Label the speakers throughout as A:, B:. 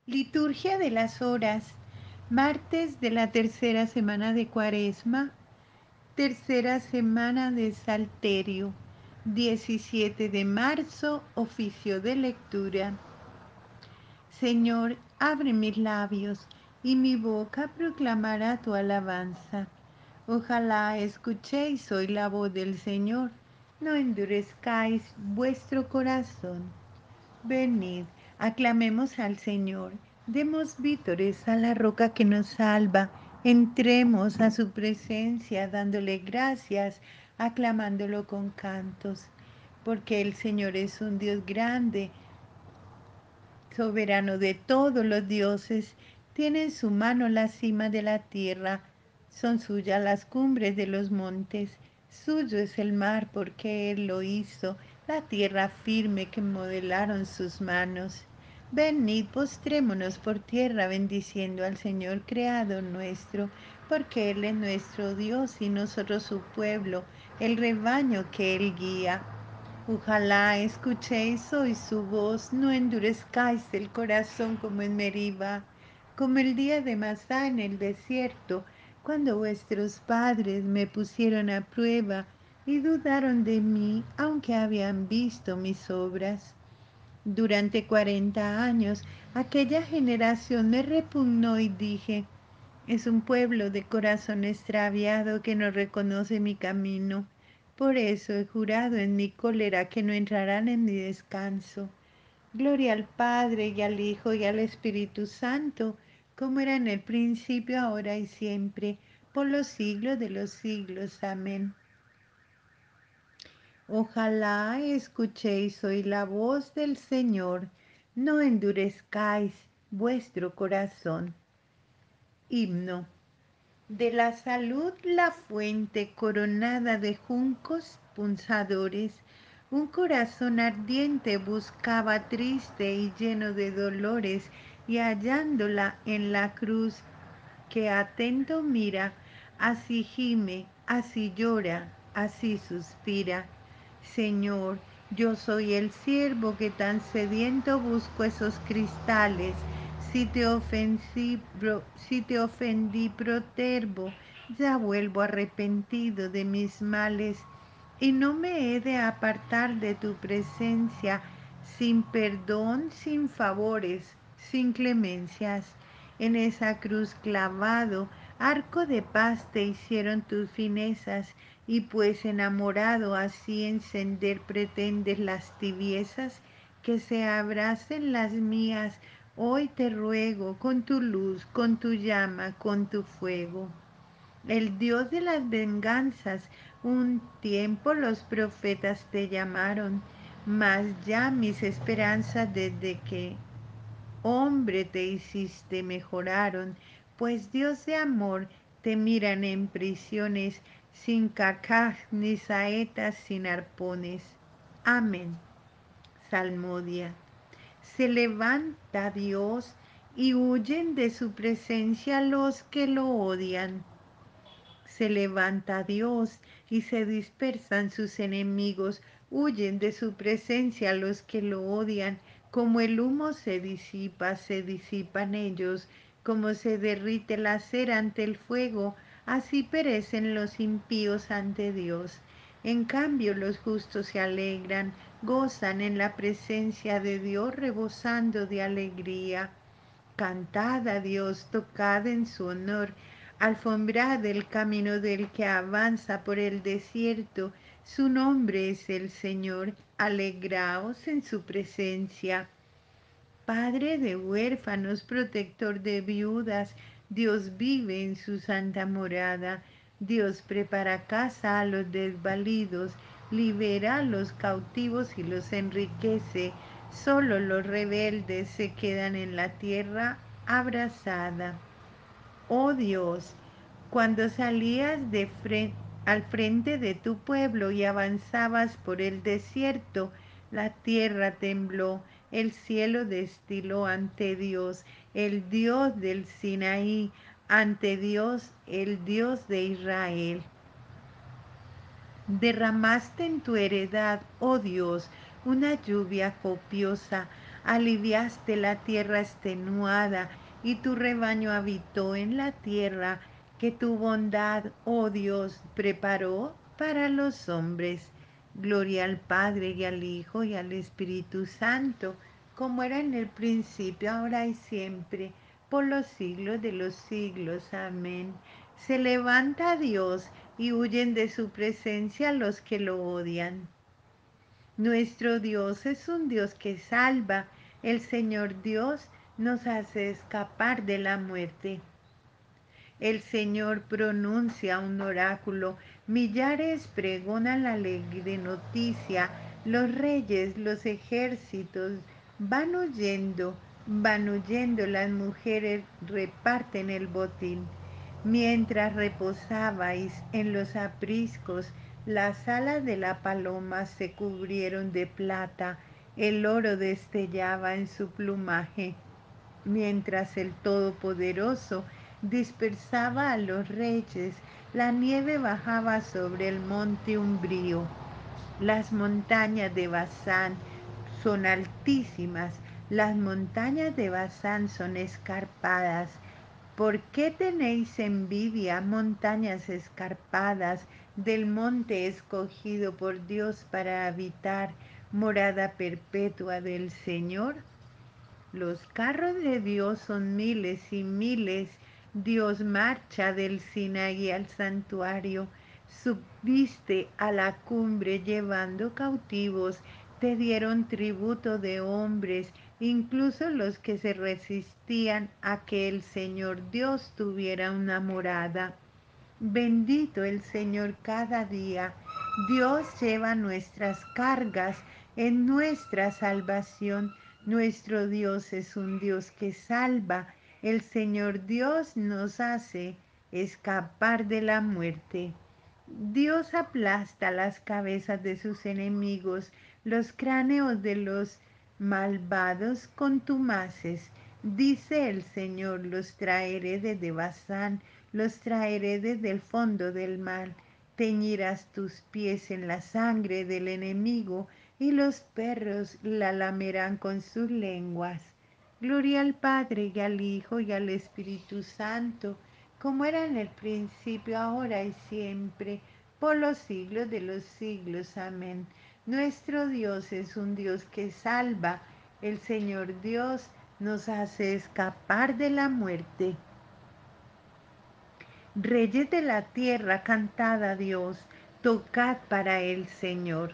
A: Liturgia de las Horas, martes de la tercera semana de Cuaresma, tercera semana de Salterio, 17 de marzo, oficio de lectura. Señor, abre mis labios y mi boca proclamará tu alabanza. Ojalá escuchéis hoy la voz del Señor, no endurezcáis vuestro corazón. Venid, aclamemos al Señor, demos vítores a la roca que nos salva, entremos a su presencia dándole gracias, aclamándolo con cantos, porque el Señor es un Dios grande, soberano de todos los dioses, tiene en su mano la cima de la tierra, son suyas las cumbres de los montes, suyo es el mar porque Él lo hizo, la tierra firme que modelaron sus manos. Venid, postrémonos por tierra bendiciendo al Señor Creador nuestro, porque Él es nuestro Dios y nosotros su pueblo, el rebaño que Él guía. Ojalá escuchéis hoy su voz, no endurezcáis el corazón como en Meriba, como el día de Masá en el desierto, cuando vuestros padres me pusieron a prueba y dudaron de mí, aunque habían visto mis obras. Durante 40 años aquella generación me repugnó y dije, es un pueblo de corazón extraviado que no reconoce mi camino. Por eso he jurado en mi cólera que no entrarán en mi descanso. Gloria al Padre y al Hijo y al Espíritu Santo, como era en el principio, ahora y siempre, por los siglos de los siglos. Amén. Ojalá escuchéis hoy la voz del Señor, no endurezcáis vuestro corazón. Himno. De la salud la fuente coronada de juncos punzadores, un corazón ardiente buscaba triste y lleno de dolores, y hallándola en la cruz que atento mira, así gime, así llora, así suspira. Señor, yo soy el siervo que tan sediento busco esos cristales. Si te ofendí, protervo, ya vuelvo arrepentido de mis males y no me he de apartar de tu presencia sin perdón, sin favores, sin clemencias. En esa cruz clavado, arco de paz te hicieron tus finezas, y pues enamorado así encender pretendes las tibiezas, que se abracen las mías, hoy te ruego, con tu luz, con tu llama, con tu fuego. El Dios de las venganzas, un tiempo los profetas te llamaron, mas ya mis esperanzas desde que hombre te hiciste mejoraron, pues Dios de amor te miran en prisiones, sin cacaj ni saetas, sin arpones. Amén. Salmodia. Se levanta Dios y huyen de su presencia los que lo odian. Se levanta Dios y se dispersan sus enemigos, huyen de su presencia los que lo odian. Como el humo se disipan ellos, como se derrite la cera ante el fuego, así perecen los impíos ante Dios. En cambio los justos se alegran, gozan en la presencia de Dios, rebosando de alegría. Cantad a Dios, tocad en su honor, alfombrad el camino del que avanza por el desierto. Su nombre es el Señor, alegraos en su presencia. Padre de huérfanos, protector de viudas, Dios vive en su santa morada. Dios prepara casa a los desvalidos, libera a los cautivos y los enriquece. Solo los rebeldes se quedan en la tierra abrasada. Oh Dios, cuando salías al frente de tu pueblo y avanzabas por el desierto, la tierra tembló, el cielo destiló ante Dios, el Dios del Sinaí, ante Dios, el Dios de Israel. Derramaste en tu heredad, oh Dios, una lluvia copiosa, aliviaste la tierra extenuada y tu rebaño habitó en la tierra que tu bondad, oh Dios, preparó para los hombres. Gloria al Padre y al Hijo y al Espíritu Santo, como era en el principio, ahora y siempre, por los siglos de los siglos. Amén. Se levanta Dios y huyen de su presencia los que lo odian. Nuestro Dios es un Dios que salva. El Señor Dios nos hace escapar de la muerte. El Señor pronuncia un oráculo, millares pregonan la alegre noticia, los reyes, los ejércitos van huyendo, las mujeres reparten el botín. Mientras reposabais en los apriscos, las alas de la paloma se cubrieron de plata, el oro destellaba en su plumaje. Mientras el Todopoderoso dispersaba a los reyes, la nieve bajaba sobre el monte umbrío. Las montañas de Basán son altísimas, las montañas de Basán son escarpadas. ¿Por qué tenéis envidia, montañas escarpadas, del monte escogido por Dios para habitar, morada perpetua del Señor? Los carros de Dios son miles y miles. Dios marcha del Sinaí al santuario. Subiste a la cumbre llevando cautivos. Te dieron tributo de hombres, incluso los que se resistían a que el Señor Dios tuviera una morada. Bendito el Señor cada día. Dios lleva nuestras cargas en nuestra salvación. Nuestro Dios es un Dios que salva. El Señor Dios nos hace escapar de la muerte. Dios aplasta las cabezas de sus enemigos, los cráneos de los malvados contumaces. Dice el Señor, los traeré desde Basán, los traeré desde el fondo del mar. Teñirás tus pies en la sangre del enemigo y los perros la lamerán con sus lenguas. Gloria al Padre y al Hijo y al Espíritu Santo, como era en el principio, ahora y siempre, por los siglos de los siglos. Amén. Nuestro Dios es un Dios que salva. El Señor Dios nos hace escapar de la muerte. Reyes de la tierra, cantad a Dios, tocad para el Señor.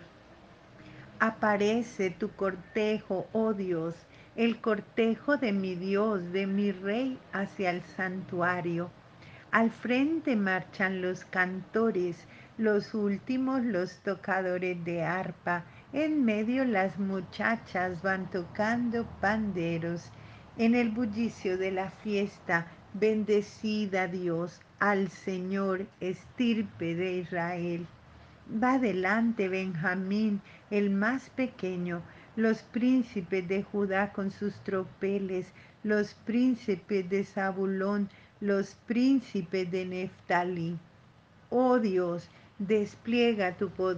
A: Aparece tu cortejo, oh Dios, el cortejo de mi Dios, de mi Rey, hacia el santuario. Al frente marchan los cantores, los últimos los tocadores de arpa, en medio las muchachas van tocando panderos. En el bullicio de la fiesta, bendecida Dios, al Señor, estirpe de Israel. Va delante Benjamín, el más pequeño, los príncipes de Judá con sus tropeles, los príncipes de Zabulón, los príncipes de Neftalí. Oh Dios, despliega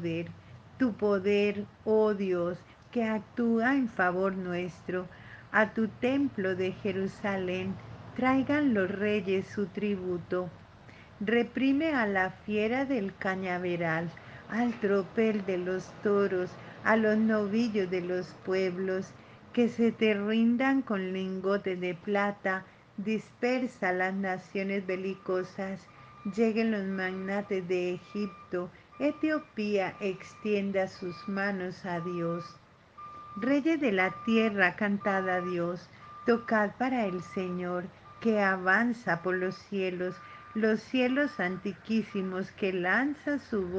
A: tu poder, oh Dios, que actúa en favor nuestro. A tu templo de Jerusalén traigan los reyes su tributo. Reprime a la fiera del cañaveral, al tropel de los toros, a los novillos de los pueblos, que se te rindan con lingotes de plata, dispersa las naciones belicosas, lleguen los magnates de Egipto, Etiopía extienda sus manos a Dios. Reyes de la tierra, cantad a Dios, tocad para el Señor, que avanza por los cielos antiquísimos, que lanza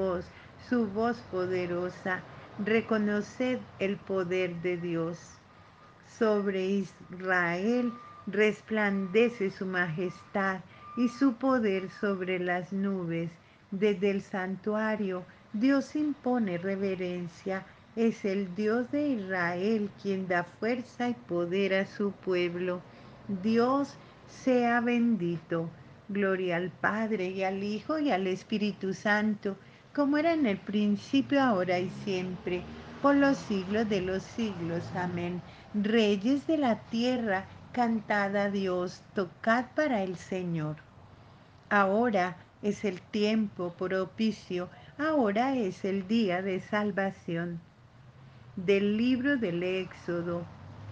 A: su voz poderosa. Reconoced el poder de Dios. Sobre Israel resplandece su majestad y su poder sobre las nubes. Desde el santuario Dios impone reverencia. Es el Dios de Israel quien da fuerza y poder a su pueblo. Dios sea bendito. Gloria al Padre y al Hijo y al Espíritu Santo, como era en el principio, ahora y siempre, por los siglos de los siglos. Amén. Reyes de la tierra, cantad a Dios, tocad para el Señor. Ahora es el tiempo propicio, ahora es el día de salvación. Del libro del Éxodo.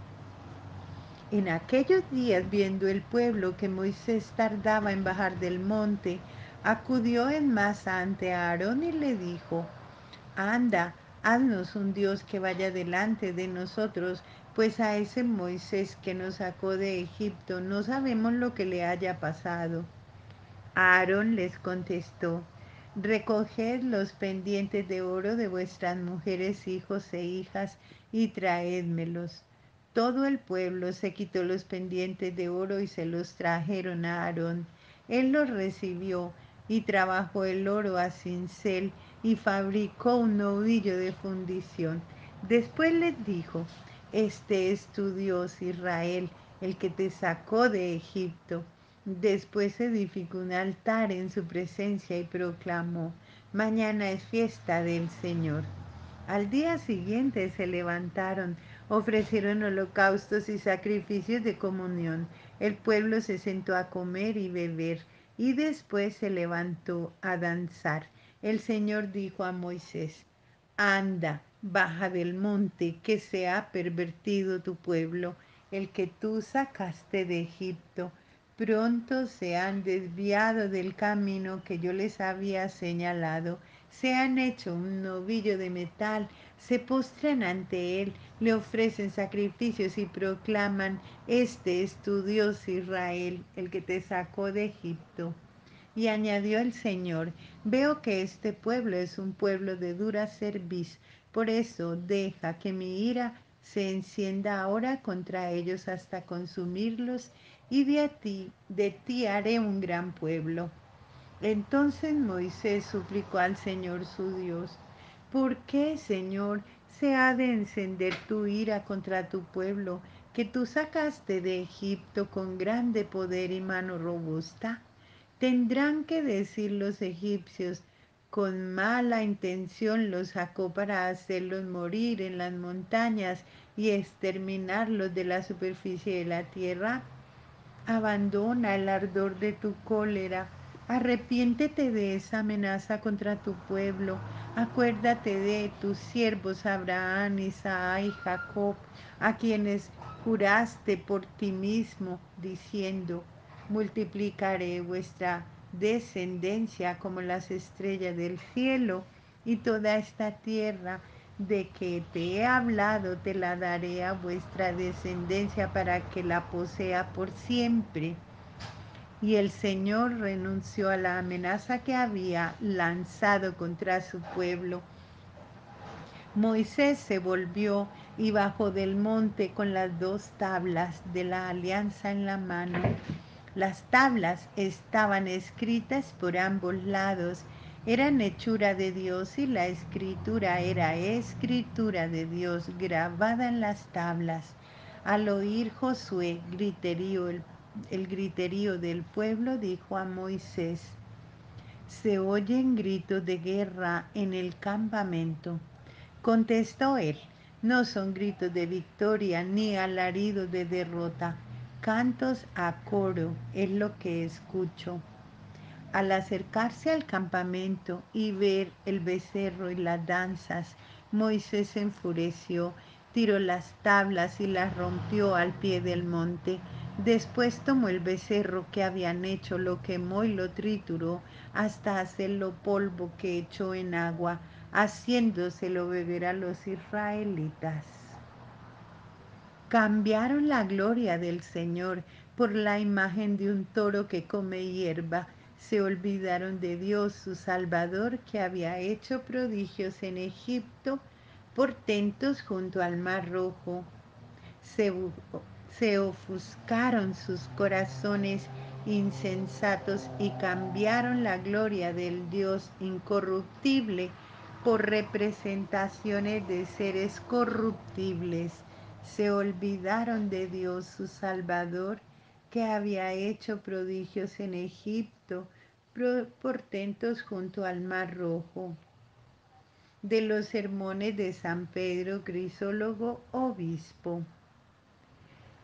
A: En aquellos días, viendo el pueblo que Moisés tardaba en bajar del monte, acudió en masa ante Aarón y le dijo: Anda, haznos un Dios que vaya delante de nosotros, pues a ese Moisés que nos sacó de Egipto no sabemos lo que le haya pasado. Aarón les contestó: Recoged los pendientes de oro de vuestras mujeres, hijos e hijas, y traédmelos. Todo el pueblo se quitó los pendientes de oro y se los trajeron a Aarón. Él los recibió y trabajó el oro a cincel y fabricó un novillo de fundición. Después les dijo: Este es tu Dios, Israel, el que te sacó de Egipto. Después edificó un altar en su presencia y proclamó: Mañana es fiesta del Señor. Al día siguiente se levantaron, ofrecieron holocaustos y sacrificios de comunión. El pueblo se sentó a comer y beber, y después se levantó a danzar. El Señor dijo a Moisés: Anda, baja del monte, que se ha pervertido tu pueblo, el que tú sacaste de Egipto. Pronto se han desviado del camino que yo les había señalado. Se han hecho un novillo de metal, se postran ante él, le ofrecen sacrificios y proclaman: Este es tu Dios, Israel, el que te sacó de Egipto. Y añadió el Señor: Veo que este pueblo es un pueblo de dura cerviz, por eso deja que mi ira se encienda ahora contra ellos hasta consumirlos, y de ti haré un gran pueblo. Entonces Moisés suplicó al Señor su Dios: ¿Por qué, Señor, se ha de encender tu ira contra tu pueblo, que tú sacaste de Egipto con grande poder y mano robusta? Tendrán que decir los egipcios: con mala intención los sacó para hacerlos morir en las montañas y exterminarlos de la superficie de la tierra. Abandona el ardor de tu cólera. Arrepiéntete de esa amenaza contra tu pueblo. Acuérdate de tus siervos Abraham, Isaac y Jacob, a quienes juraste por ti mismo, diciendo: multiplicaré vuestra descendencia como las estrellas del cielo, y toda esta tierra de que te he hablado te la daré a vuestra descendencia para que la posea por siempre. Y el Señor renunció a la amenaza que había lanzado contra su pueblo. Moisés se volvió y bajó del monte con las dos tablas de la alianza en la mano. Las tablas estaban escritas por ambos lados, eran hechura de Dios, y la escritura era escritura de Dios grabada en las tablas. Al oír Josué el griterío del pueblo, dijo a Moisés: Se oyen gritos de guerra en el campamento. Contestó él: No son gritos de victoria ni alaridos de derrota. Cantos a coro es lo que escucho. Al acercarse al campamento y ver el becerro y las danzas, Moisés se enfureció, tiró las tablas y las rompió al pie del monte. Después tomó el becerro que habían hecho, lo quemó y lo trituró hasta hacerlo polvo, que echó en agua, haciéndoselo beber a los israelitas. Cambiaron la gloria del Señor por la imagen de un toro que come hierba. Se olvidaron de Dios, su Salvador, que había hecho prodigios en Egipto, portentos junto al Mar Rojo. Se, se ofuscaron sus corazones insensatos y cambiaron la gloria del Dios incorruptible por representaciones de seres corruptibles. Se olvidaron de Dios su Salvador, que había hecho prodigios en Egipto, portentos junto al Mar Rojo. De los sermones de San Pedro Crisólogo, obispo.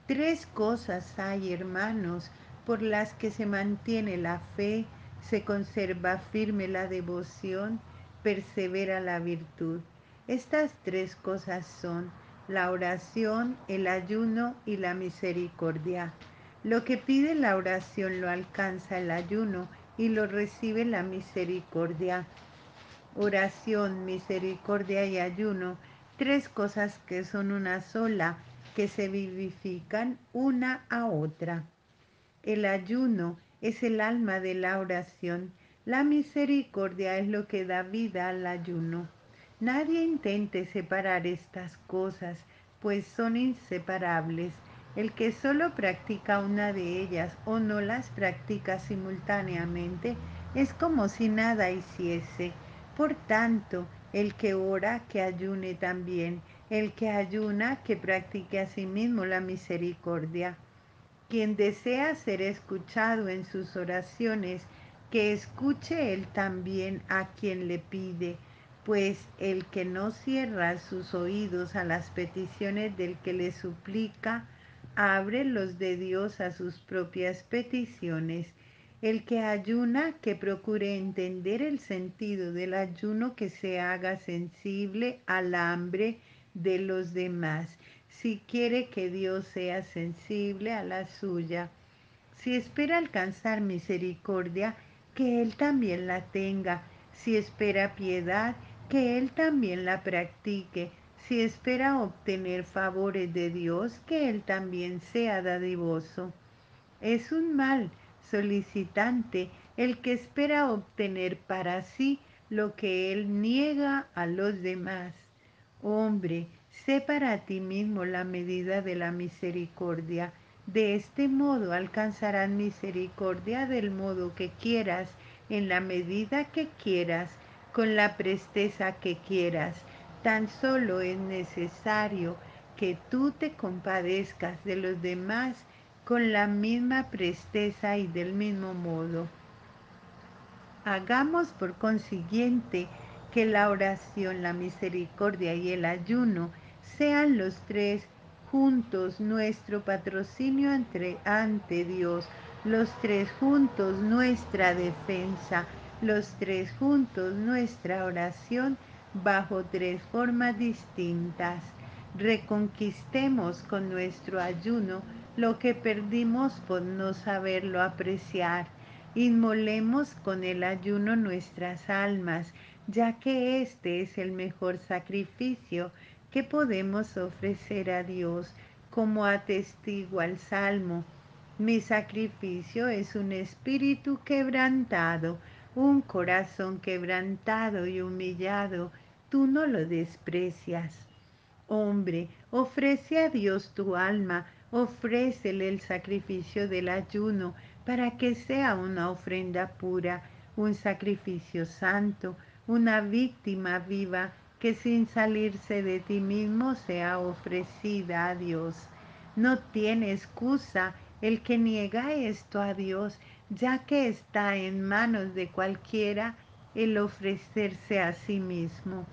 A: Tres cosas hay, hermanos, por las que se mantiene la fe, se conserva firme la devoción, persevera la virtud. Estas tres cosas son la oración, el ayuno y la misericordia. Lo que pide la oración lo alcanza el ayuno y lo recibe la misericordia. Oración, misericordia y ayuno, tres cosas que son una sola, que se vivifican una a otra. El ayuno es el alma de la oración. La misericordia es lo que da vida al ayuno. Nadie intente separar estas cosas, pues son inseparables. El que solo practica una de ellas o no las practica simultáneamente es como si nada hiciese. Por tanto, el que ora, que ayune también. El que ayuna, que practique asimismo la misericordia. Quien desea ser escuchado en sus oraciones, que escuche él también a quien le pide, pues el que no cierra sus oídos a las peticiones del que le suplica, abre los de Dios a sus propias peticiones. El que ayuna, que procure entender el sentido del ayuno, que se haga sensible al hambre de los demás, si quiere que Dios sea sensible a la suya. Si espera alcanzar misericordia, que Él también la tenga. Si espera piedad, que Él también la practique. Si espera obtener favores de Dios, que Él también sea dadivoso. Es un mal solicitante el que espera obtener para sí lo que él niega a los demás. Hombre, sé para ti mismo la medida de la misericordia. De este modo alcanzarás misericordia del modo que quieras, en la medida que quieras, con la presteza que quieras. Tan solo es necesario que tú te compadezcas de los demás con la misma presteza y del mismo modo. Hagamos por consiguiente que la oración, la misericordia y el ayuno sean los tres juntos nuestro patrocinio ante Dios, los tres juntos nuestra defensa, los tres juntos nuestra oración bajo tres formas distintas. Reconquistemos con nuestro ayuno lo que perdimos por no saberlo apreciar. Inmolemos con el ayuno nuestras almas, ya que este es el mejor sacrificio que podemos ofrecer a Dios, como atestigua el Salmo. Mi sacrificio es un espíritu quebrantado, un corazón quebrantado y humillado. Tú no lo desprecias. Hombre, ofrece a Dios tu alma, ofrécele el sacrificio del ayuno, para que sea una ofrenda pura, un sacrificio santo, una víctima viva que sin salirse de ti mismo sea ofrecida a Dios. No tiene excusa el que niega esto a Dios, ya que está en manos de cualquiera el ofrecerse a sí mismo.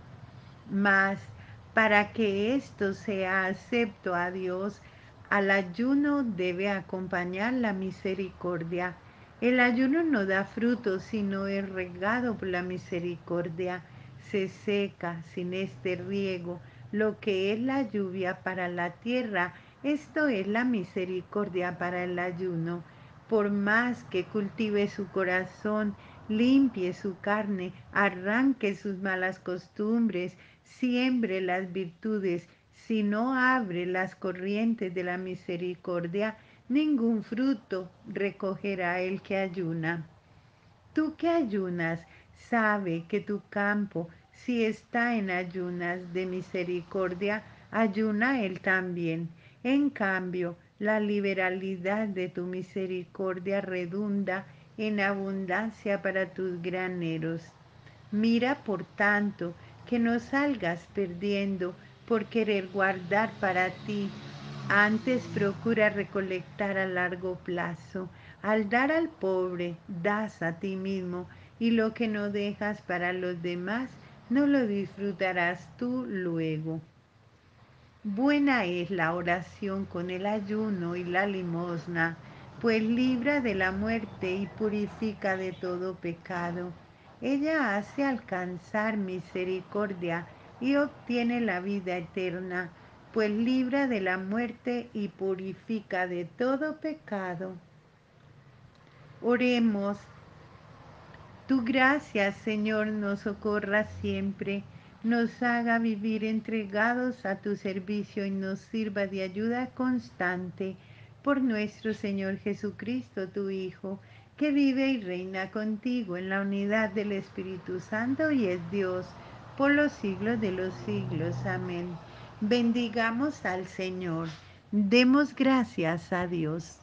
A: Mas para que esto sea acepto a Dios, al ayuno debe acompañar la misericordia. El ayuno no da fruto si no es regado por la misericordia. Se seca sin este riego lo que es la lluvia para la tierra. Esto es la misericordia para el ayuno. Por más que cultive su corazón, limpie su carne, arranque sus malas costumbres, siembre las virtudes, si no abre las corrientes de la misericordia, ningún fruto recogerá el que ayuna. Tú que ayunas, sabe que tu campo, si está en ayunas de misericordia, ayuna él también. En cambio, la liberalidad de tu misericordia redunda en abundancia para tus graneros. Mira, por tanto, que no salgas perdiendo por querer guardar para ti. Antes procura recolectar a largo plazo. Al dar al pobre, das a ti mismo, y lo que no dejas para los demás, no lo disfrutarás tú luego. Buena es la oración con el ayuno y la limosna, pues libra de la muerte y purifica de todo pecado. Ella hace alcanzar misericordia y obtiene la vida eterna, pues libra de la muerte y purifica de todo pecado. Oremos. Tu gracia, Señor, nos socorra siempre, nos haga vivir entregados a tu servicio y nos sirva de ayuda constante por nuestro Señor Jesucristo, tu Hijo, que vive y reina contigo en la unidad del Espíritu Santo y es Dios por los siglos de los siglos. Amén. Bendigamos al Señor. Demos gracias a Dios.